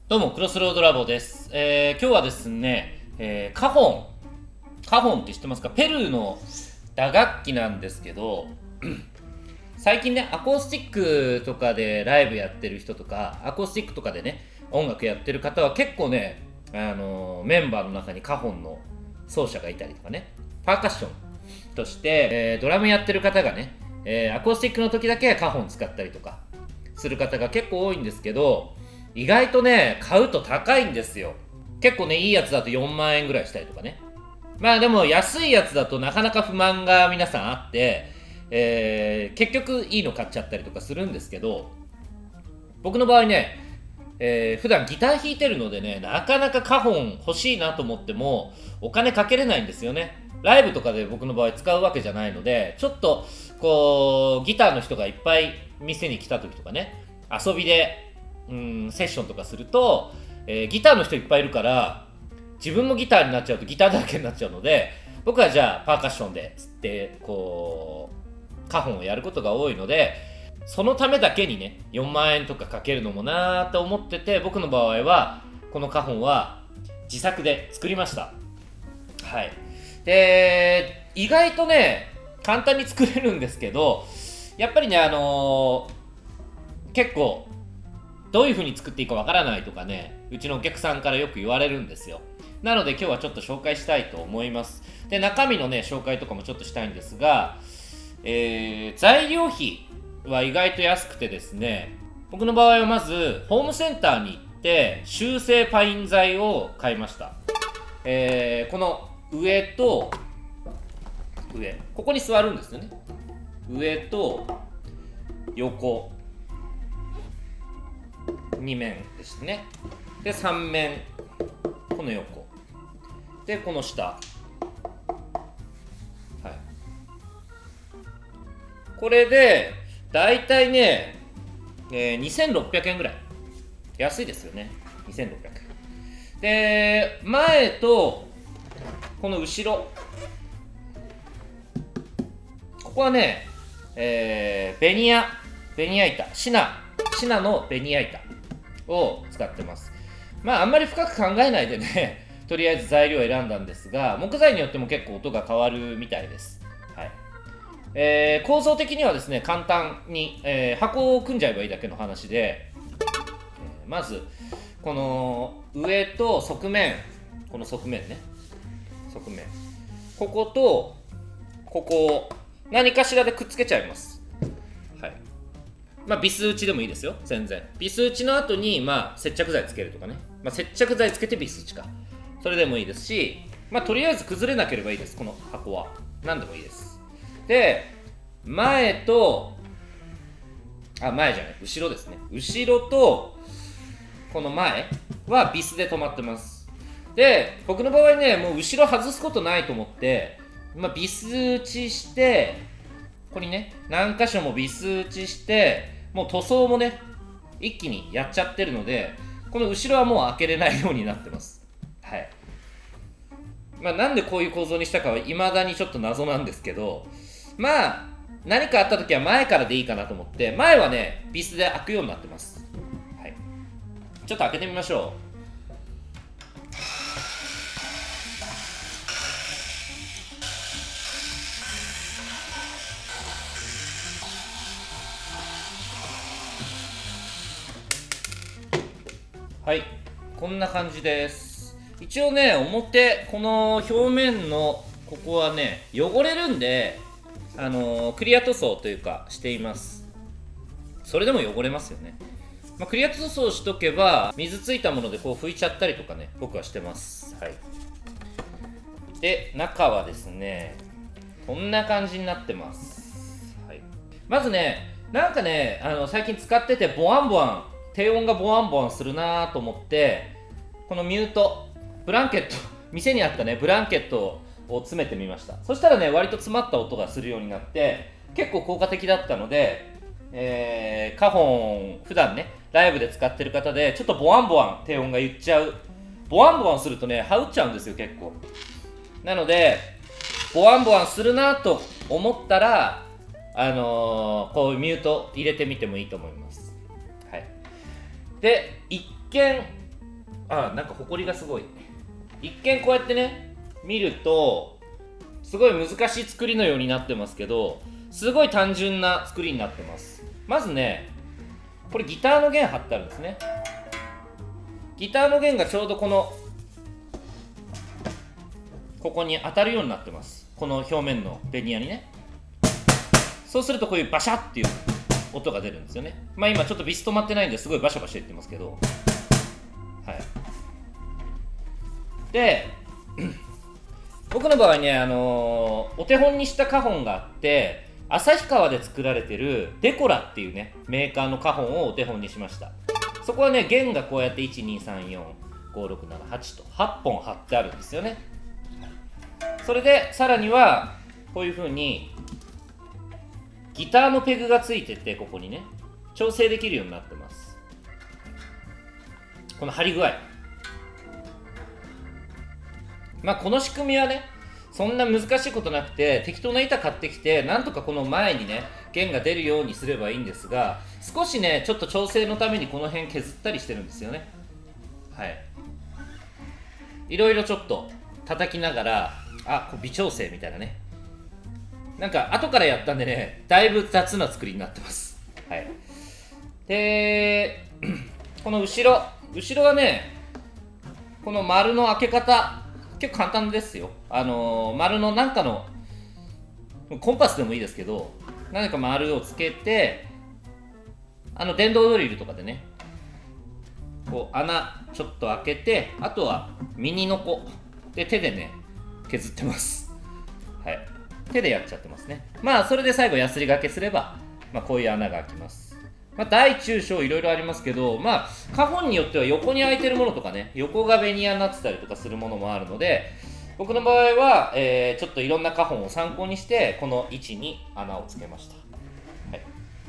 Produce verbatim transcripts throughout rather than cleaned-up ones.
どうも、クロスロードラボです。えー今日はですね、えーカホン。カホンって知ってますか？ペルーの打楽器なんですけど、最近ね、アコースティックとかでライブやってる人とか、アコースティックとかでね、音楽やってる方は結構ね、あのーメンバーの中にカホンの奏者がいたりとかね、パーカッションとして、えードラムやってる方がね、えーアコースティックの時だけカホン使ったりとかする方が結構多いんですけど、意外とね、買うと高いんですよ。結構ね、いいやつだとよんまんえんぐらいしたりとかね。まあでも安いやつだとなかなか不満が皆さんあって、えー結局いいの買っちゃったりとかするんですけど、僕の場合ね、えー普段ギター弾いてるのでね、なかなかカホン欲しいなと思ってもお金かけれないんですよね。ライブとかで僕の場合使うわけじゃないので、ちょっとこうギターの人がいっぱい店に来た時とかね、遊びでうんセッションとかすると、えーギターの人いっぱいいるから自分もギターになっちゃうとギターだらけになっちゃうので、僕はじゃあパーカッションでつってこうカホンをやることが多いので、そのためだけにねよんまんえんとかかけるのもなーって思ってて、僕の場合はこのカホンは自作で作りました。はい。で意外とね簡単に作れるんですけど、やっぱりねあのー結構どういう風に作っていいかわからないとかね、うちのお客さんからよく言われるんですよ。なので今日はちょっと紹介したいと思います。で、中身のね、紹介とかもちょっとしたいんですが、えー材料費は意外と安くてですね、僕の場合はまず、ホームセンターに行って、修正パイン材を買いました。えーこの上と、上、ここに座るんですよね。上と横。に面ですね。でさん面この横でこの下、はい、これでだいたいね、えー、にせんろっぴゃくえんぐらい、安いですよね。にせんろっぴゃくえんで、前とこの後ろ、ここはね、えー、ベニヤベニヤ板、シナシナのベニヤ板を使ってます。まああんまり深く考えないでねとりあえず材料を選んだんですが、木材によっても結構音が変わるみたいです。はい。えー構造的にはですね、簡単に、えー箱を組んじゃえばいいだけの話で、えーまずこの上と側面、この側面ね、側面、こことここを何かしらでくっつけちゃいます。はい。まあビス打ちでもいいですよ、全然。ビス打ちの後にまあ接着剤つけるとかね、まあ、接着剤つけてビス打ちか、それでもいいですし、まあとりあえず崩れなければいいです。この箱は何でもいいです。で、前とあ前じゃない後ろですね、後ろとこの前はビスで止まってます。で、僕の場合ね、もう後ろ外すことないと思って、まあ、ビス打ちして、ここにね何箇所もビス打ちして、もう塗装もね一気にやっちゃってるので、この後ろはもう開けれないようになってます。はい。まあなんでこういう構造にしたかは未だにちょっと謎なんですけど、まあ何かあった時は前からでいいかなと思って、前はねビスで開くようになってます。はい。ちょっと開けてみましょう。はい、こんな感じです。一応ね、表、この表面のここはね、汚れるんで、あのークリア塗装というかしています。それでも汚れますよね。まあ、クリア塗装しとけば、水ついたものでこう拭いちゃったりとかね、僕はしてます。はい。で、中はですね、こんな感じになってます。はい。まずね、なんかね、あの最近使っててボワンボワン、低音がボワンボワンするなと思って、このミュートブランケット、店にあったねブランケットを詰めてみました。そしたらね、割と詰まった音がするようになって結構効果的だったので、えー、カホン普段ねライブで使ってる方でちょっとボワンボワン低音が言っちゃう、ボワンボワンするとねはうっちゃうんですよ結構。なのでボワンボワンするなと思ったら、あのー、こうミュート入れてみてもいいと思います。はい。で、一見あ、なんかホコリがすごい。一見こうやってね見るとすごい難しい作りのようになってますけど、すごい単純な作りになってます。まずね、これギターの弦貼ってあるんですね。ギターの弦がちょうどこのここに当たるようになってます。この表面のベニヤにね。そうするとこういうバシャッっていう音が出るんですよね。まあ今ちょっとビス止まってないんですごいバシャバシャ言ってますけど、はい。で僕の場合ね、あのー、お手本にしたカホンがあって、旭川で作られてるデコラっていうねメーカーのカホンをお手本にしました。そこはね弦がこうやっていちにさんよんごろくななはちとはっぽん貼ってあるんですよね。それでさらにはこういう風にギターのペグがついてて、ここにね調整できるようになってます。この張り具合、まあこの仕組みはねそんな難しいことなくて、適当な板買ってきてなんとかこの前にね弦が出るようにすればいいんですが、少しねちょっと調整のためにこの辺削ったりしてるんですよね。はい、いろいろちょっと叩きながら、あ、こう微調整みたいなね、なんか後からやったんでねだいぶ雑な作りになってます。はい、でこの後ろ後ろはね、この丸の開け方結構簡単ですよ。あのー、丸のなんかのコンパスでもいいですけど、何か丸をつけて、あの電動ドリルとかでねこう穴ちょっと開けて、あとはミニノコで手でね削ってます。はい、手でやっちゃってますね。まあそれで最後ヤスリがけすれば、まあ、こういう穴が開きます。まあ、大中小いろいろありますけど、まあカホンによっては横に開いてるものとかね、横がベニヤになってたりとかするものもあるので、僕の場合は、えー、ちょっといろんなカホンを参考にしてこの位置に穴をつけました。はい、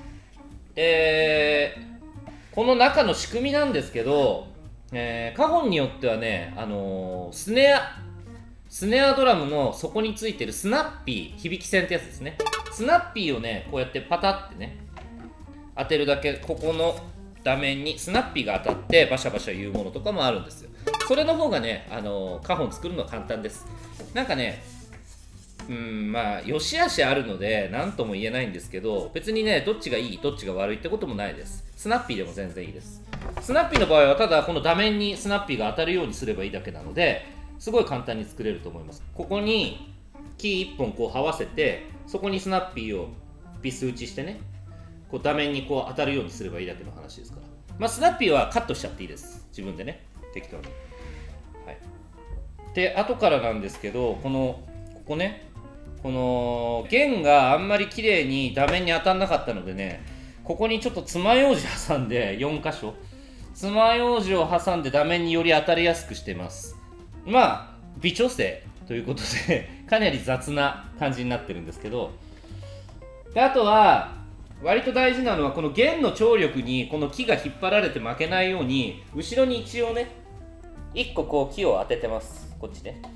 でこの中の仕組みなんですけど、えー、カホンによってはね、あのー、スネアスネアドラムの底についてるスナッピー、響き線ってやつですね。スナッピーをねこうやってパタってね当てるだけ、ここの画面にスナッピーが当たってバシャバシャ言うものとかもあるんですよ。それの方がね、あのー、カホン作るのは簡単です。なんかね、うん、まあ良し悪しあるので何とも言えないんですけど、別にねどっちがいいどっちが悪いってこともないです。スナッピーでも全然いいです。スナッピーの場合はただこの画面にスナッピーが当たるようにすればいいだけなので、すごい簡単に作れると思います。ここにキーいっぽんこう這わせて、そこにスナッピーをビス打ちしてね、こう画面にこう当たるようにすればいいだけの話ですから。まあスナッピーはカットしちゃっていいです。自分でね適当に。はい、で後からなんですけど、このここね、この弦があんまり綺麗に画面に当たんなかったのでね、ここにちょっと爪楊枝挟んでよんかしょ爪楊枝を挟んで画面により当たりやすくしてます。まあ微調整ということでかなり雑な感じになってるんですけど、であとは割と大事なのはこの弦の張力にこの木が引っ張られて負けないように、後ろに一応ねいっここう木を当ててます。こっちね。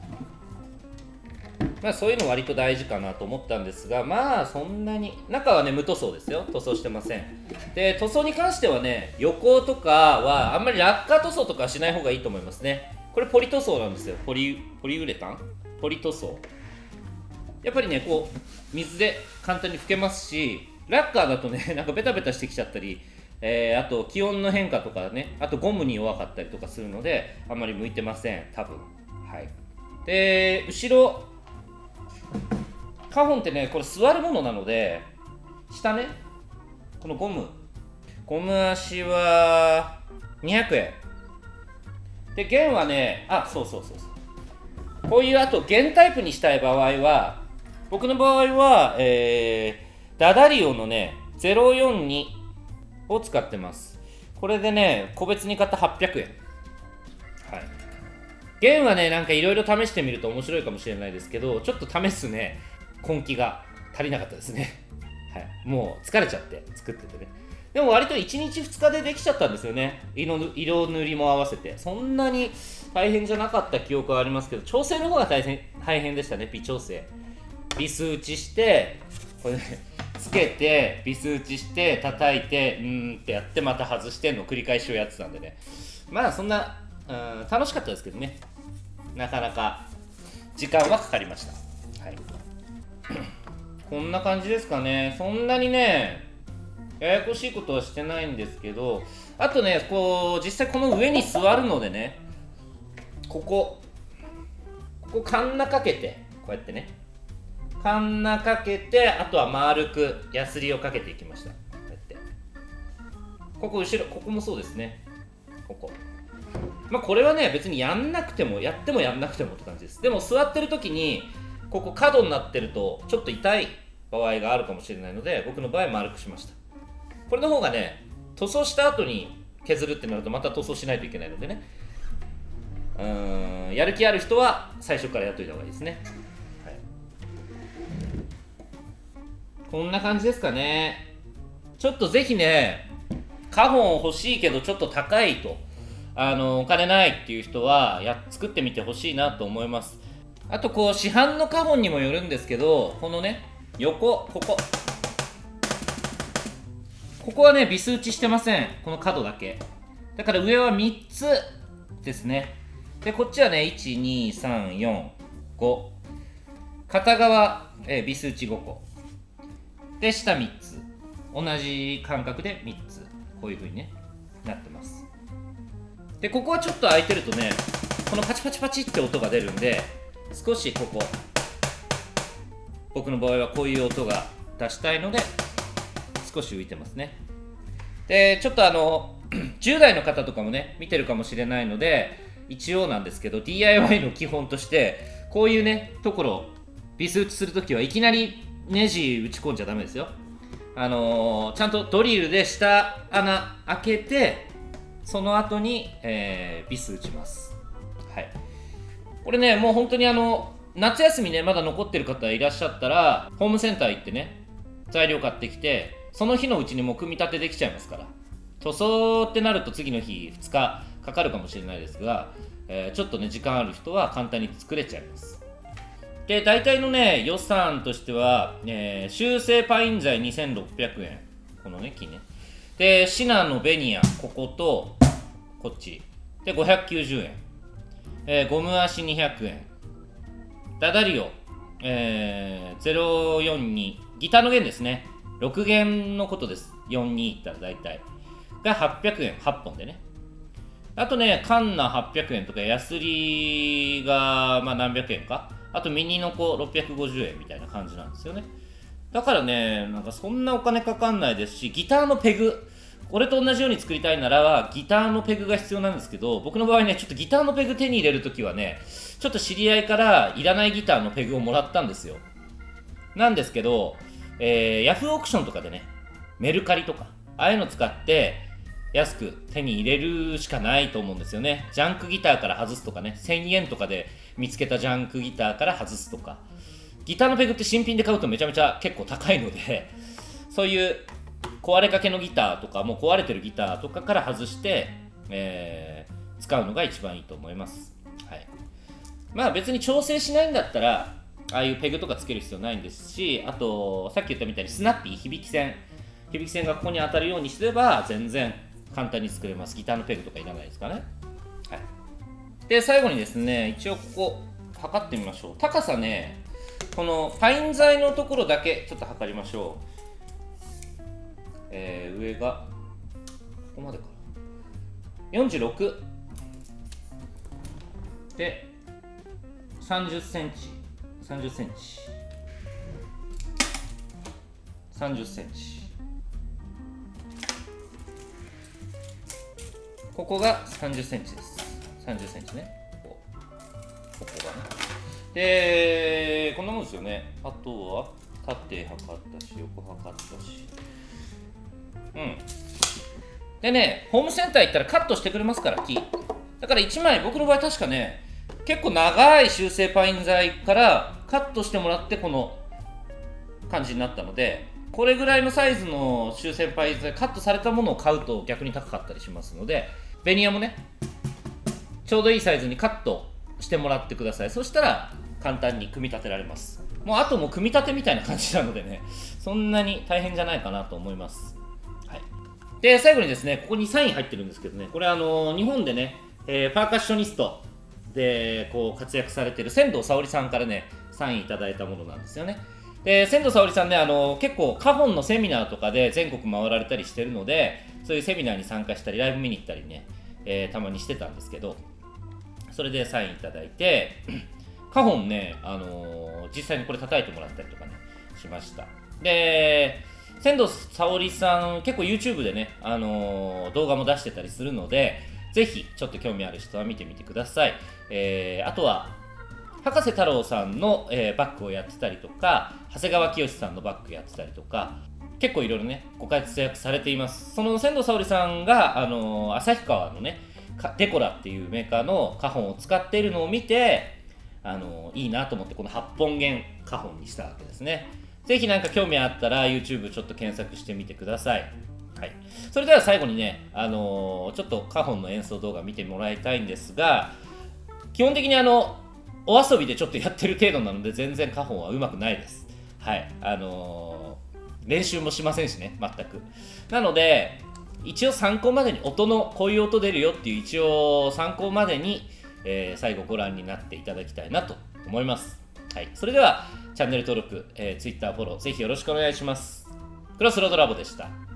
まあそういうの割と大事かなと思ったんですが、まあそんなに中はね無塗装ですよ。塗装してません。で塗装に関してはね、横とかはあんまり落下塗装とかはしない方がいいと思いますね。これポリ塗装なんですよ。ポリポリウレタンポリ塗装。やっぱりねこう水で簡単に拭けますし、ラッカーだとねなんかベタベタしてきちゃったり、えー、あと気温の変化とかね、あとゴムに弱かったりとかするのであんまり向いてません多分。はい、で後ろカホンってねこれ座るものなので、下ねこのゴムゴム足はにひゃくえんで、弦はね、あそうそうそうそうこういうあと弦タイプにしたい場合は、僕の場合は、えーダダリオのねゼロよんにを使ってます。これでね個別に買ったはっぴゃくえん。はい、弦はねなんかいろいろ試してみると面白いかもしれないですけど、ちょっと試すね根気が足りなかったですね。はい、もう疲れちゃって作っててね。でも割といちにちふつかでできちゃったんですよね。色色塗りも合わせてそんなに大変じゃなかった記憶はありますけど、調整の方が大変大変でしたね。微調整ビス打ちしてこれねつけてビス打ちして叩いてうーんってやってまた外しての繰り返しをやってたんでね、まあそんなうん楽しかったですけどね、なかなか時間はかかりました。はいこんな感じですかね。そんなにねややこしいことはしてないんですけど、あとねこう実際この上に座るのでね、ここここカンナかけてこうやってねカンナかけて、あとは丸くヤスリをかけていきました。こうやってここ後ろ、ここもそうですね。ここまあこれはね別にやんなくてもやってもやんなくてもって感じです。でも座ってる時にここ角になってるとちょっと痛い場合があるかもしれないので、僕の場合丸くしました。これの方がね塗装した後に削るってなるとまた塗装しないといけないのでね、うーんやる気ある人は最初からやっといた方がいいですね。はい、こんな感じですかね。ちょっとぜひねカホン欲しいけどちょっと高いと、あのお金ないっていう人はや作ってみてほしいなと思います。あとこう市販のカホンにもよるんですけど、このね横ここここはねビス打ちしてません。この角だけだから上はみっつですね。でこっちはねいちにさんよんご、片側、えー、ビス打ちごこで下みっつ、同じ間隔でみっつ、こういう風にねなってます。でここはちょっと開いてるとねこのパチパチパチって音が出るんで、少しここ僕の場合はこういう音が出したいので少し浮いてますね。でちょっとあのじゅう代の方とかもね見てるかもしれないので一応なんですけど ディーアイワイ の基本としてこういうねところビス打ちするときはいきなりネジ打ち込んじゃダメですよ。あのー、ちゃんとドリルで下穴開けてその後に、えー、ビス打ちます。はい、これねもう本当にあの夏休みねまだ残ってる方いらっしゃったらホームセンター行ってね材料買ってきてその日のうちにもう組み立てできちゃいますから。塗装ってなると次の日ふつかかかるかもしれないですが、えー、ちょっとね時間ある人は簡単に作れちゃいます。で大体のね予算としては、えー、修正パイン材にせんろっぴゃくえん、このね木ね、でシナのベニヤこことこっちでごひゃくきゅうじゅうえん、えー、ゴム足にひゃくえん、ダダリオ、えー、ゼロよんにギターの弦ですね、ろく弦のことです。よんにいったら大体がはっぴゃくえん、はっぽんでね。あとねカンナはっぴゃくえんとかヤスリがまあ何百円か、あとミニノコろっぴゃくごじゅうえんみたいな感じなんですよね。だからねなんかそんなお金かかんないですし、ギターのペグこれと同じように作りたいならばギターのペグが必要なんですけど、僕の場合ねちょっとギターのペグ手に入れるときはねちょっと知り合いからいらないギターのペグをもらったんですよ。なんですけど、えー、ヤフーオークションとかでねメルカリとかああいうの使って安く手に入れるしかないと思うんですよね。ジャンクギターから外すとかね、せんえんとかで見つけたジャンクギターから外すとか、ギターのペグって新品で買うとめちゃめちゃ結構高いのでそういう壊れかけのギターとかもう壊れてるギターとかから外して、えー、使うのが一番いいと思います。はい、まあ別に調整しないんだったらああいうペグとかつける必要ないんですし、あとさっき言ったみたいにスナッピー響き線響き線がここに当たるようにすれば全然簡単に作れます。ギターのペグとかいらないですからね。はい、で最後にですね一応ここ測ってみましょう。高さねこのパイン材のところだけちょっと測りましょう。えー、上がここまでかなよんじゅうろくでさんじゅっセンチさんじゅっセンチさんじゅっセンチ、ここがさんじゅっセンチです。さんじゅっセンチね、ここここがね。でこんなもんですよね。あとは縦測ったし横測ったし、うんでねホームセンター行ったらカットしてくれますから、木だからいちまい僕の場合確かね結構長い修正パイン材からカットしてもらってこの感じになったので、これぐらいのサイズの修正パイン材カットされたものを買うと逆に高かったりしますので、ベニヤもねちょうどいいサイズにカットしてもらってください。そしたら簡単に組み立てられます。もうあともう組み立てみたいな感じなのでねそんなに大変じゃないかなと思います。はい、で最後にですねここにサイン入ってるんですけどね、これあの日本でね、 えー、パーカッショニストでこう活躍されている仙道沙織さんからねサインいただいたものなんですよね。で仙道沙織さんね、あの結構カホンのセミナーとかで全国回られたりしてるので、そういうセミナーに参加したりライブ見に行ったりね、えー、たまにしてたんですけど、それでサインいただいてカホンね、あのー、実際にこれ叩いてもらったりとかねしました。で仙道沙織さん結構 YouTube でね、あのー、動画も出してたりするので、ぜひちょっと興味ある人は見てみてください。えー、あとは葉加瀬太郎さんの、えー、バッグをやってたりとか、長谷川清さんのバッグやってたりとか、結構いろいろねご活躍されています。その仙道沙織さんが、あのー、旭川のねデコラっていうメーカーのカホンを使っているのを見て、あのー、いいなと思ってこのはっぽん弦カホンにしたわけですね。ぜひなんか興味あったら YouTube ちょっと検索してみてください。はい、それでは最後にね、あのー、ちょっとカホンの演奏動画見てもらいたいんですが、基本的にあのお遊びでちょっとやってる程度なので全然カホンはうまくないです。はい、あのー、練習もしませんしね、全く。なので一応参考までに、音のこういう音出るよっていう一応参考までに、えー、最後ご覧になっていただきたいなと思います。はい、それではチャンネル登録、えー、Twitter フォローぜひよろしくお願いします。クロスロードラボでした。